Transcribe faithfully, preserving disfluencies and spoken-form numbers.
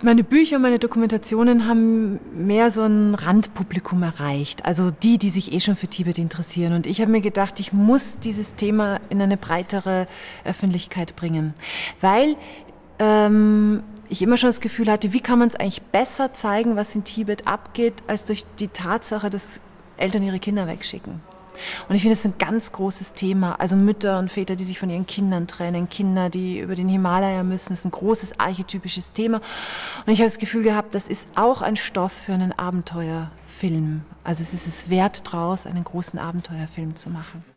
Meine Bücher, meine Dokumentationen haben mehr so ein Randpublikum erreicht, also die, die sich eh schon für Tibet interessieren. Und ich habe mir gedacht, ich muss dieses Thema in eine breitere Öffentlichkeit bringen, weil ähm, ich immer schon das Gefühl hatte, wie kann man es eigentlich besser zeigen, was in Tibet abgeht, als durch die Tatsache, dass Eltern ihre Kinder wegschicken. Und ich finde, das ist ein ganz großes Thema. Also Mütter und Väter, die sich von ihren Kindern trennen, Kinder, die über den Himalaya müssen, das ist ein großes archetypisches Thema. Und ich habe das Gefühl gehabt, das ist auch ein Stoff für einen Abenteuerfilm. Also es ist es wert, daraus einen großen Abenteuerfilm zu machen.